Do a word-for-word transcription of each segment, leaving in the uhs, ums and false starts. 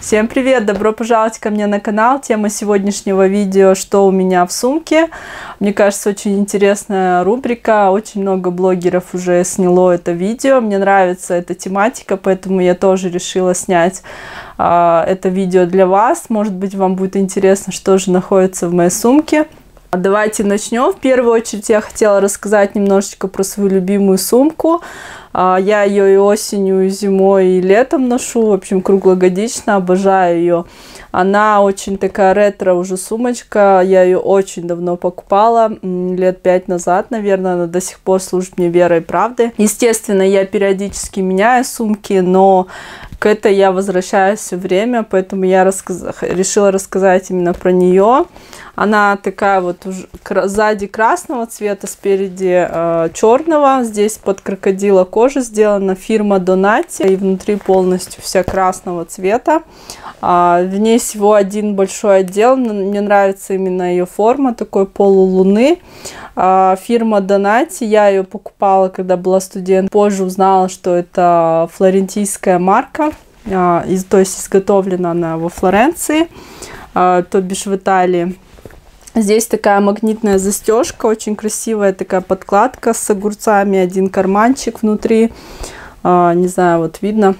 Всем привет! Добро пожаловать ко мне на канал. Тема сегодняшнего видео: что у меня в сумке. Мне кажется, очень интересная рубрика. Очень много блогеров уже сняло это видео. Мне нравится эта тематика, поэтому я тоже решила снять а, это видео для вас. Может быть, вам будет интересно, что же находится в моей сумке. Давайте начнем. В первую очередь я хотела рассказать немножечко про свою любимую сумку. Я ее и осенью, и зимой, и летом ношу. В общем, круглогодично. Обожаю ее. Она очень такая ретро уже сумочка. Я ее очень давно покупала. Лет пять назад, наверное. Она до сих пор служит мне верой и правдой. Естественно, я периодически меняю сумки, но к этой я возвращаюсь все время. Поэтому я рассказ... решила рассказать именно про нее. Она такая вот уже сзади красного цвета, спереди э, черного. Здесь под крокодила кожа сделана, фирма Donati. И внутри полностью вся красного цвета. А, в ней всего один большой отдел. Мне нравится именно ее форма, такой полулуны. А, фирма Donati. Я ее покупала, когда была студент. Позже узнала, что это флорентийская марка. А, из, то есть изготовлена она во Флоренции, а, то бишь в Италии. Здесь такая магнитная застежка, очень красивая такая подкладка с огурцами, один карманчик внутри, а, не знаю, вот видно.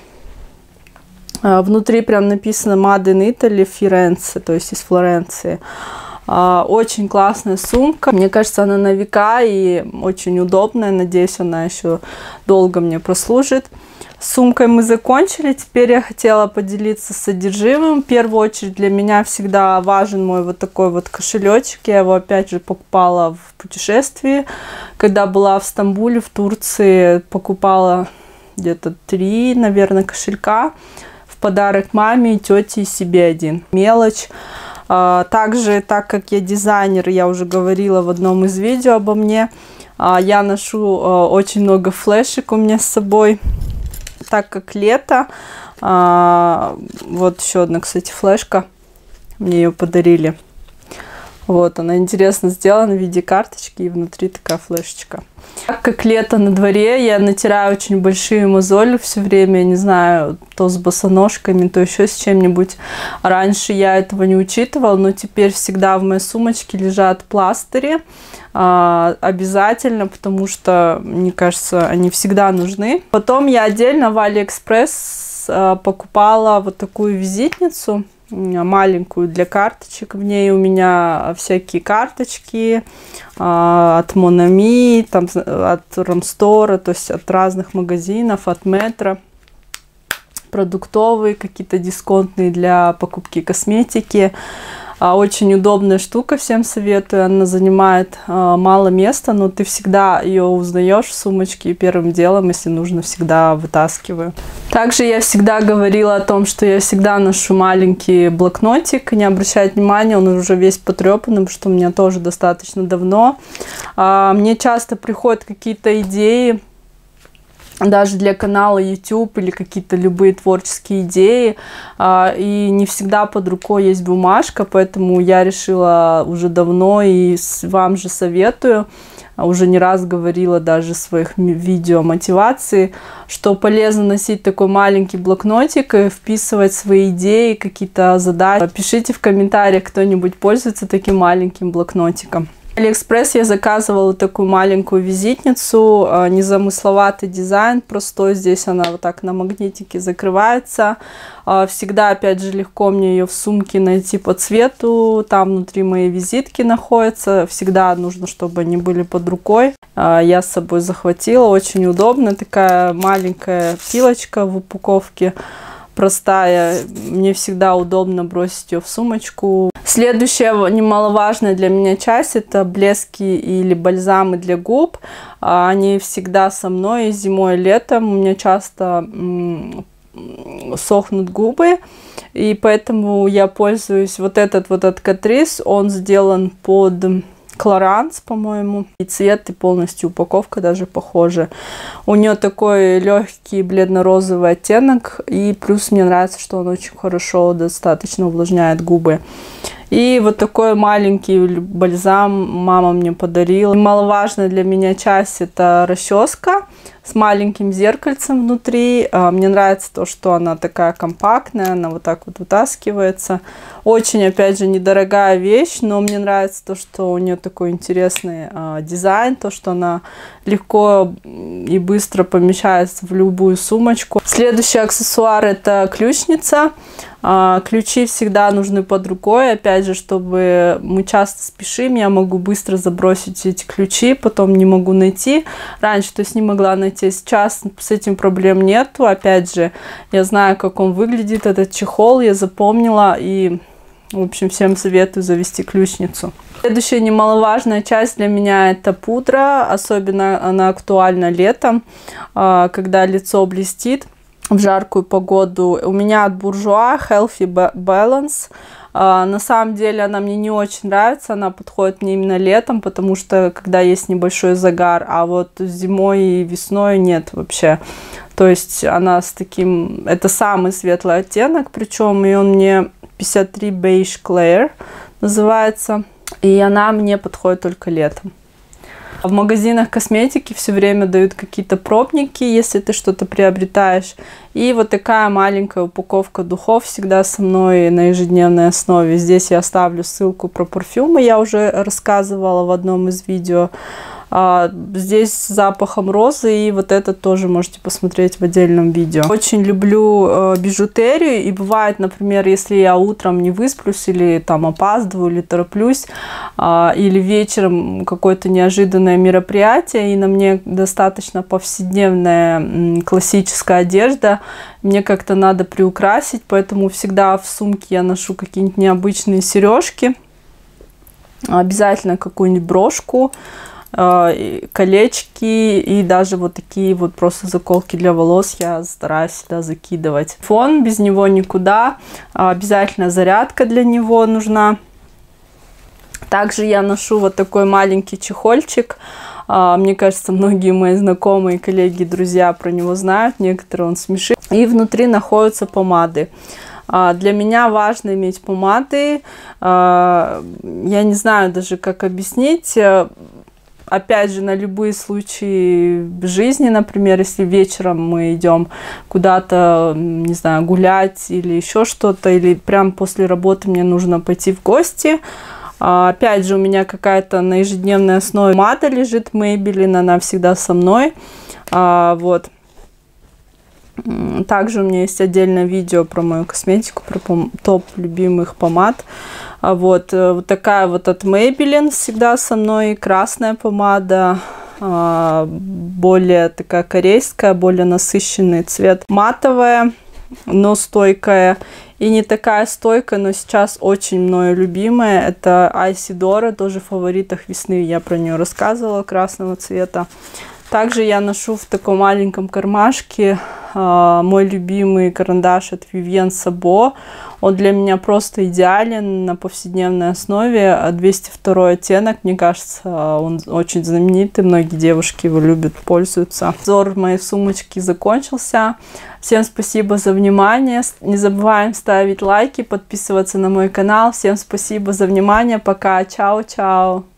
А, внутри прям написано Made in Italy, Firenze, то есть из Флоренции. А, очень классная сумка, мне кажется, она на века и очень удобная, надеюсь, она еще долго мне прослужит. С сумкой мы закончили, теперь я хотела поделиться содержимым. В первую очередь для меня всегда важен мой вот такой вот кошелечек. Я его опять же покупала в путешествии. Когда была в Стамбуле, в Турции, покупала где-то три, наверное, кошелька в подарок маме, тете и себе один. Мелочь. Также, так как я дизайнер, я уже говорила в одном из видео обо мне, я ношу очень много флешек у меня с собой. Так как лето, а, вот еще одна, кстати, флешка, мне ее подарили. Вот, она интересно сделана в виде карточки, и внутри такая флешечка. Так как лето на дворе, я натираю очень большие мозоли все время, не знаю, то с босоножками, то еще с чем-нибудь. Раньше я этого не учитывала, но теперь всегда в моей сумочке лежат пластыри. А, обязательно, потому что, мне кажется, они всегда нужны. Потом я отдельно в Алиэкспресс а, покупала вот такую визитницу, маленькую, для карточек. В ней у меня всякие карточки а, от Монами, там, от Рамстора, то есть от разных магазинов, от Метро. Продуктовые, какие-то дисконтные для покупки косметики. Очень удобная штука, всем советую. Она занимает а, мало места, но ты всегда ее узнаешь в сумочке, и первым делом, если нужно, всегда вытаскиваю. Также я всегда говорила о том, что я всегда ношу маленький блокнотик. Не обращать внимания, он уже весь потрепанный, потому что у меня тоже достаточно давно. А, мне часто приходят какие-то идеи, даже для канала YouTube или какие-то любые творческие идеи, и не всегда под рукой есть бумажка, поэтому я решила уже давно и вам же советую, уже не раз говорила даже в своих видео мотивации, что полезно носить такой маленький блокнотик и вписывать свои идеи, какие-то задачи. Пишите в комментариях, кто-нибудь пользуется таким маленьким блокнотиком. В Алиэкспресс я заказывала такую маленькую визитницу, незамысловатый дизайн, простой. Здесь она вот так на магнитике закрывается. Всегда, опять же, легко мне ее в сумке найти по цвету. Там внутри мои визитки находятся. Всегда нужно, чтобы они были под рукой. Я с собой захватила. Очень удобно. Такая маленькая пилочка в упаковке. Простая, мне всегда удобно бросить ее в сумочку. Следующая немаловажная для меня часть — это блески или бальзамы для губ. Они всегда со мной и зимой, и летом. У меня часто сохнут губы, и поэтому я пользуюсь вот этот вот от Catrice. Он сделан под Clarins, по-моему. И цвет, и полностью упаковка даже похожа. У нее такой легкий бледно-розовый оттенок. И плюс мне нравится, что он очень хорошо, достаточно увлажняет губы. И вот такой маленький бальзам мама мне подарила. Немаловажная для меня часть — это расческа. с маленьким зеркальцем внутри. Мне нравится то, что она такая компактная, она вот так вот вытаскивается. Очень, опять же, недорогая вещь, но мне нравится то, что у нее такой интересный а, дизайн, то, что она легко и быстро помещается в любую сумочку. Следующий аксессуар — это ключница. А, ключи всегда нужны под рукой, опять же, чтобы мы часто спешим, я могу быстро забросить эти ключи, потом не могу найти. Раньше, то есть, не могла найти, сейчас с этим проблем нету. Опять же, я знаю, как он выглядит, этот чехол, я запомнила, и, в общем, всем советую завести ключницу. Следующая немаловажная часть для меня — это пудра, особенно она актуальна летом, когда лицо блестит в жаркую погоду. У меня от Bourjois Healthy Balance. Uh, на самом деле она мне не очень нравится, она подходит мне именно летом, потому что когда есть небольшой загар, а вот зимой и весной нет вообще. То есть она с таким, это самый светлый оттенок, причем и он мне пятьдесят три Beige Clair называется, и она мне подходит только летом. В магазинах косметики все время дают какие-то пробники, если ты что-то приобретаешь. И вот такая маленькая упаковка духов всегда со мной на ежедневной основе. Здесь я оставлю ссылку про парфюмы, я уже рассказывала в одном из видео. А, здесь с запахом розы, и вот это тоже можете посмотреть в отдельном видео. Очень люблю э, бижутерию, и бывает, например, если я утром не высплюсь, или там опаздываю, или тороплюсь, э, или вечером какое-то неожиданное мероприятие, и на мне достаточно повседневная м, классическая одежда, мне как-то надо приукрасить, поэтому всегда в сумке я ношу какие-нибудь необычные сережки, обязательно какую-нибудь брошку, колечки и даже вот такие вот просто заколки для волос я стараюсь сюда закидывать. Фон, без него никуда, обязательно зарядка для него нужна. Также я ношу вот такой маленький чехольчик. Мне кажется, многие мои знакомые, коллеги, друзья про него знают, некоторые он смешит. И внутри находятся помады. Для меня важно иметь помады. Я не знаю даже, как объяснить. Опять же, на любые случаи жизни, например, если вечером мы идем куда-то, не знаю, гулять или еще что-то, или прямо после работы мне нужно пойти в гости. Опять же, у меня какая-то на ежедневной основе помада лежит, Maybelline, она всегда со мной. Вот. Также у меня есть отдельное видео про мою косметику, про топ любимых помад. Вот, вот такая вот от Maybelline всегда со мной, красная помада, более такая корейская, более насыщенный цвет, матовая, но стойкая. И не такая стойкая, но сейчас очень мною любимая, это Isidora, тоже в фаворитах весны, я про нее рассказывала, красного цвета. Также я ношу в таком маленьком кармашке э, мой любимый карандаш от Vivienne Sabo. Он для меня просто идеален на повседневной основе. двести второй оттенок, мне кажется, он очень знаменитый. Многие девушки его любят, пользуются. Обзор моей сумочки закончился. Всем спасибо за внимание. Не забываем ставить лайки, подписываться на мой канал. Всем спасибо за внимание. Пока. Чао-чао.